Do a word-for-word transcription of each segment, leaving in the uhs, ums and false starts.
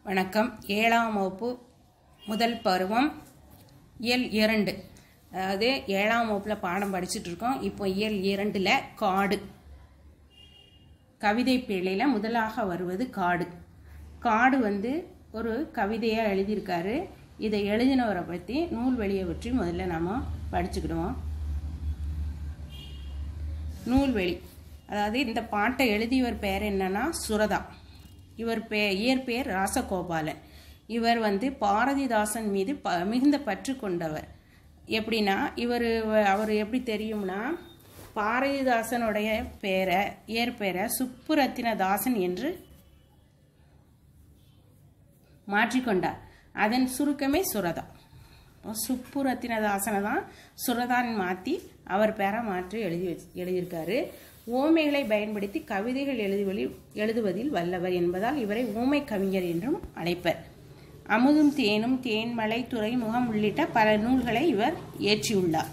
வணக்கம். ஏழாம் வகுப்பு முதல் பருவம் இயல் இரண்டு. அதாவது ஏழாம் வகுப்பில் பாடம் படிச்சுட்டு இருக்கோம். இப்போ இயல் இரண்டில் காடு கவிதை பிழையில் முதலாக வருவது காடு. காடு வந்து ஒரு கவிதையாக எழுதியிருக்காரு. இதை எழுதினவரை பற்றி நூல்வெளியை பற்றி முதல்ல நாம் படிச்சுக்கிடுவோம். நூல்வெளி, அதாவது இந்த பாட்டை எழுதியவர் பேர் என்னன்னா சுரதா. இவர் பே இயற்பெயர் ராசகோபாலன். இவர் வந்து பாரதிதாசன் மீது ப மிகுந்த பற்று கொண்டவர். எப்படின்னா இவர் அவர் எப்படி தெரியும்னா, பாரதிதாசனுடைய பேரை இயற்பெயரை சுப்புரத்தினதாசன் என்று மாற்றிக்கொண்டார். அதன் சுருக்கமே சுரதா. சுப்புரத்தினதாசனை தான் சுரதான் மாற்றி அவர் பேரை மாற்றி எழுதி வச்சு எழுதியிருக்காரு. ஓமைகளை பயன்படுத்தி கவிதைகள் எழுதுவதில் எழுதுவதில் வல்லவர் என்பதால் இவரை ஊமை கவிஞர் என்றும் அழைப்பர். அமுதும் தேனும், தேன்மலை, துறைமுகம் உள்ளிட்ட பல நூல்களை இவர் இயற்றியுள்ளார்.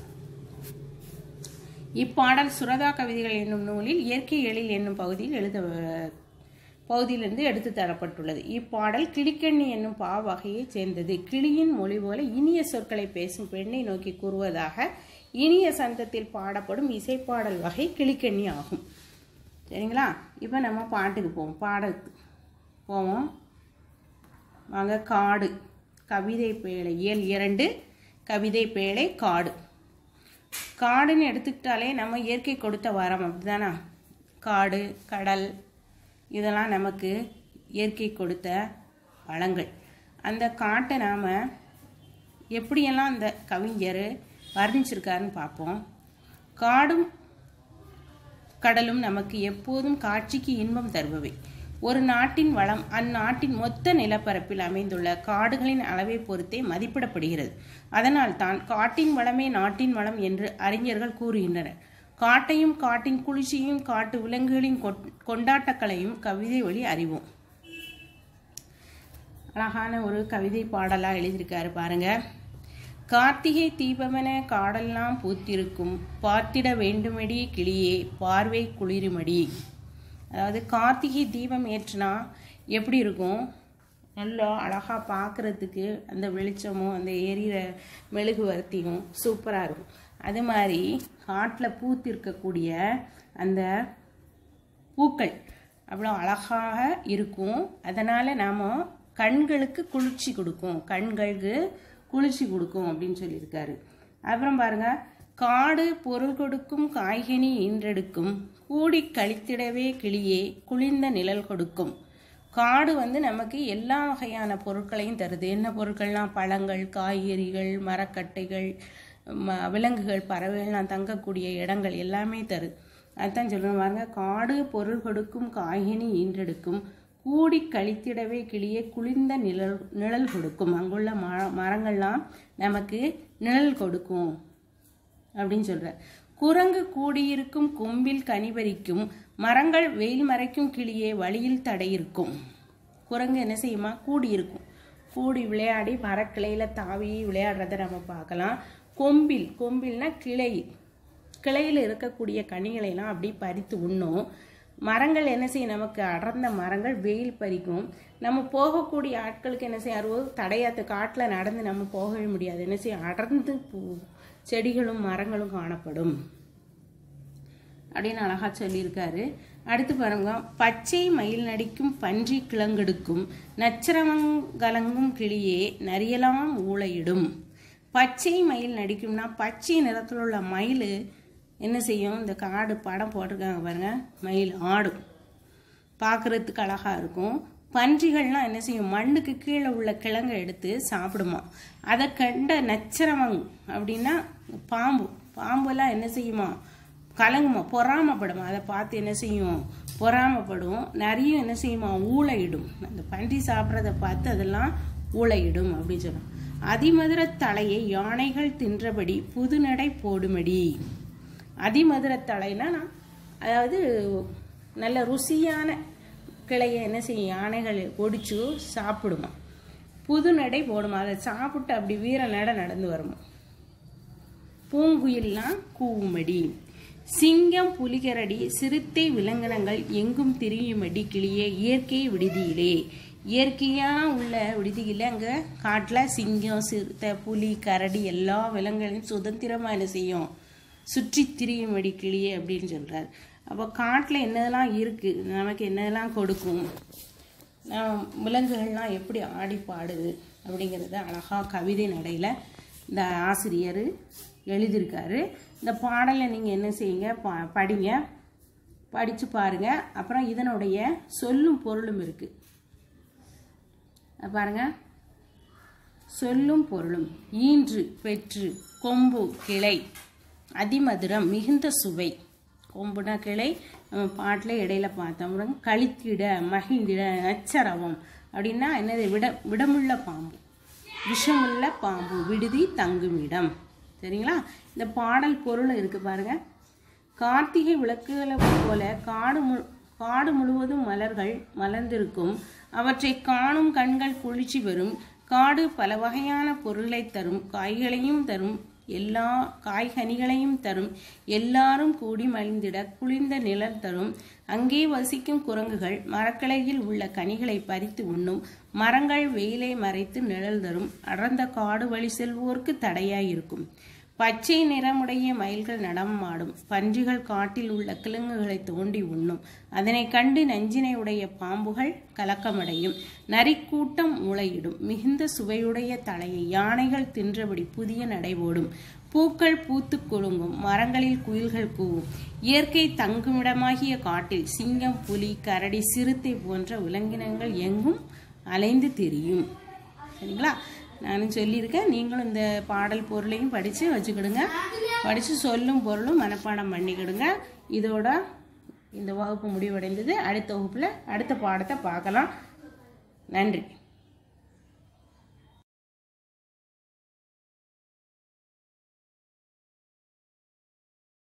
இப்பாடல் சுரதா கவிதைகள் என்னும் நூலில் இயற்கை எழில் என்னும் பகுதியில் எழுத பகுதியிலிருந்து எடுத்து தரப்பட்டுள்ளது. இப்பாடல் கிளிக்கண்ணி என்னும் பா வகையை சேர்ந்தது. கிளியின் மொழி போல இனிய சொற்களை பேசும் பெண்ணை நோக்கி கூறுவதாக இனிய சந்தத்தில் பாடப்படும் இசைப்பாடல் வகை கிளிக்கண்ணி ஆகும். சரிங்களா? இப்போ நம்ம பாட்டுக்கு போவோம். பாடத்துக்கு போவோம் வாங்க. காடு கவிதை பேழை இயல் இரண்டு கவிதை பேழை காடு. காடுன்னு எடுத்துக்கிட்டாலே நம்ம இயற்கை கொடுத்த வரம், அப்படிதானா? காடு, கடல் இதெல்லாம் நமக்கு இயற்கை கொடுத்த வளங்கள். அந்த காட்டை நாம் எப்படியெல்லாம் அந்த கவிஞர் வர்ணிச்சிருக்காருன்னு பார்ப்போம். காடும் கடலும் நமக்கு எப்போதும் காட்சிக்கு இன்பம் தருபவை. ஒரு நாட்டின் வளம் அந்நாட்டின் மொத்த நிலப்பரப்பில் அமைந்துள்ள காடுகளின் அளவை பொறுத்தே மதிப்பிடப்படுகிறது. அதனால் தான் காட்டின் வளமே நாட்டின் வளம் என்று அறிஞர்கள் கூறுகின்றனர். காட்டையும் காட்டின் குளிர்ச்சியும் காட்டு விலங்குகளின் கொண்டாட்டங்களையும் கவிதை வழி அறிவோம். அழகான ஒரு கவிதை பாடலா எழுதியிருக்காரு பாருங்க. கார்த்திகை தீபமென காடெல்லாம் பூத்திருக்கும், பார்த்திட வேண்டுமடி கிளியே பார்வை குளிருமடி. அதாவது கார்த்திகை தீபம் ஏற்றினா எப்படி இருக்கும்? நல்லா அழகாக பார்க்குறதுக்கு அந்த வெளிச்சமும் அந்த எரிகிற மெழுகுவர்த்தியும் சூப்பராக இருக்கும். அது மாதிரி காட்டில் பூத்திருக்கக்கூடிய அந்த பூக்கள் அவ்வளோ அழகாக இருக்கும். அதனால் நாம் கண்களுக்கு குளிர்ச்சி கொடுக்கும், கண்களுக்கு குளிர்ச்சி கொடுக்கும் அப்படின்னு சொல்லியிருக்காரு. அப்புறம் பாருங்க, காடு பொருள் கொடுக்கும், காய்கனி ஈன்றெடுக்கும், கூடி கழித்திடவே கிளியே குளிர்ந்த நிழல் கொடுக்கும். காடு வந்து நமக்கு எல்லா வகையான பொருட்களையும் தருது. என்ன பொருட்கள்லாம்? பழங்கள், காய்கறிகள், மரக்கட்டைகள், விலங்குகள், பறவைகள்லாம் தங்கக்கூடிய இடங்கள் எல்லாமே தருது. அதுதான் சொல்லுவேன் பாருங்க. காடு பொருள் கொடுக்கும், காய்கனி ஈன்றெடுக்கும், கூடி கழித்திடவே கிளியே குளிர்ந்த நிழல் நிழல் கொடுக்கும். அங்குள்ள மர மரங்கள்லாம் நமக்கு நிழல் கொடுக்கும் அப்படின்னு சொல்ற. குரங்கு கூடியிருக்கும் கொம்பில் கனிபறிக்கும், மரங்கள் வெயில் மறைக்கும் கிளியே வழியில் தடை இருக்கும். குரங்கு என்ன செய்யுமா? கூடியிருக்கும். கூடி விளையாடி மரக்கிளையில தாவி விளையாடுறத நம்ம பார்க்கலாம். கொம்பில், கொம்பில்னா கிளை, கிளையில் இருக்கக்கூடிய கனிகளைலாம் அப்படி பறித்து உண்ணும். மரங்கள் என்ன செய்யும்? நமக்கு அடர்ந்த மரங்கள் வெயில் பறிக்கும். நம்ம போகக்கூடிய ஆட்களுக்கு என்ன செய்ய அறுபது தடையாத்து காட்டில் நடந்து நம்ம போகவே முடியாது. என்ன செய்ய? அடர்ந்து செடிகளும் மரங்களும் காணப்படும் அப்படின்னு அழகா சொல்லியிருக்காரு. அடுத்து பாருங்க. பச்சை மயில் நடிக்கும் பன்றி கிளங்கெடுக்கும், நச்சரமங்கலங்கும் கிளியே நரியலாம் ஊளையிடும். பச்சை மயில் நடிக்கும்னா பச்சை நிறத்தில் உள்ள மயில் என்ன செய்யும்? இந்த காடு படம் போட்டிருக்காங்க பாருங்க. மயில் ஆடும், பார்க்கறதுக்கு அழகா இருக்கும். பன்றிகள்லாம் என்ன செய்யும்? மண்ணுக்கு கீழே உள்ள கிழங்கை எடுத்து சாப்பிடுமா. அதை கண்ட நச்சரமங் அப்படின்னா பாம்பு, பாம்பெல்லாம் என்ன செய்யுமா? கலங்குமா, பொறாமப்படுமா. அதை பார்த்து என்ன செய்யும்? பொறாமப்படும். நிறைய என்ன செய்யுமா? ஊளையிடும். அந்த பன்றி சாப்பிட்றத பார்த்து அதெல்லாம் ஊளையிடும் அப்படின்னு சொல்லுவோம். அதிமதுர தலையை யானைகள் தின்றபடி புது நடை போடுமடி. அதிமதுர தலைனா அதாவது நல்ல ருசியான கிளையை என்ன செய்யும்? யானைகள் ஒடிச்சு சாப்பிடுமா. புது நடை போடுமா. அதை சாப்பிட்டு அப்படி வீர நட நடந்து வருமா. பூங்குயில்லாம் கூவுமடி. சிங்கம், புலிகரடி, சிறுத்தை, விலங்கினங்கள் எங்கும் திரியுமடி கிளியே இயற்கை விடுதியிலே. இயற்கையாக உள்ள விடுதியில் அங்கே காட்டில் சிங்கம், சிறுத்தை, புலி, கரடி எல்லா விலங்குகளையும் சுதந்திரமாக என்ன செய்யும், சுற்றி திரியும்படி கிளியே அப்படின்னு சொல்கிறார். அப்போ காட்டில் என்னதெல்லாம் இருக்குது, நமக்கு என்னதெல்லாம் கொடுக்கும், விலங்குகள்லாம் எப்படி ஆடி பாடுது அப்படிங்கிறத அழகாக கவிதை நடையில் இந்த ஆசிரியர் எழுதியிருக்காரு. இந்த பாடலை நீங்கள் என்ன செய்யுங்க, பா படிங்க, படித்து பாருங்கள். அப்புறம் இதனுடைய சொல்லும் பொருளும் இருக்குது பாருங்கள். சொல்லும் பொருளும்: ஈன்று, பெற்று, கொம்பு, கிளை, அதிமதுரம், மிகுந்த சுவை. கொம்புனா கிளை, நம்ம பாட்டில் இடையில பார்த்தோம். கழித்திட, மகிழ்ந்திட, நச்சரவம் அப்படின்னா என்னது, விட விடமுள்ள பாம்பு, விஷமுள்ள பாம்பு, விடுதி, தங்குமிடம். சரிங்களா? இந்த பாடல் பொருள் இருக்கு பாருங்க. கார்த்திகை விளக்குகளை போல காடு மு காடு முழுவதும் மலர்கள் மலர்ந்திருக்கும். அவற்றை காணும் கண்கள் குளிர்ச்சி பெறும். காடு பல வகையான பொருளை தரும், காய்களையும் தரும், எல்லா காய்கனிகளையும் தரும். எல்லாரும் கூடி மகிழ்ந்திட குளிர்ந்த நிழல் தரும். அங்கே வசிக்கும் குரங்குகள் மரக்கிளையில் உள்ள கனிகளை பறித்து உண்ணும். மரங்கள் வெயிலை மறைத்து நிழல் தரும். அடர்ந்த காடு வழி செல்வோருக்கு தடையாயிருக்கும். பச்சை நிறமுடைய மயில்கள் நடமாடும். பன்றிகள் காட்டில் உள்ள கிழங்குகளை தோண்டி உண்ணும். அதனை கண்டு நஞ்சினை உடைய பாம்புகள் கலக்கமடையும். நரிக்கூட்டம் முளையிடும். மிகுந்த சுவையுடைய தலையை யானைகள் தின்றபடி புதிய நடைபோடும். பூக்கள் பூத்து குலுங்கும். மரங்களில் குயில்கள் கூவும். இயற்கை தங்குமிடமாகிய காட்டில் சிங்கம், புலி, கரடி, சிறுத்தை போன்ற விலங்கினங்கள் எங்கும் அலைந்து திரியும். சரிங்களா? நானும் சொல்லியிருக்கேன், நீங்களும் இந்த பாடல் பொருளையும் படித்து வச்சுக்கிடுங்க. படித்து சொல்லும் பொருளும் மனப்பாடம் பண்ணிக்கிடுங்க. இதோட இந்த வகுப்பு முடிவடைந்தது. அடுத்த வகுப்பில் அடுத்த பாடத்தை பார்க்கலாம். நன்றி.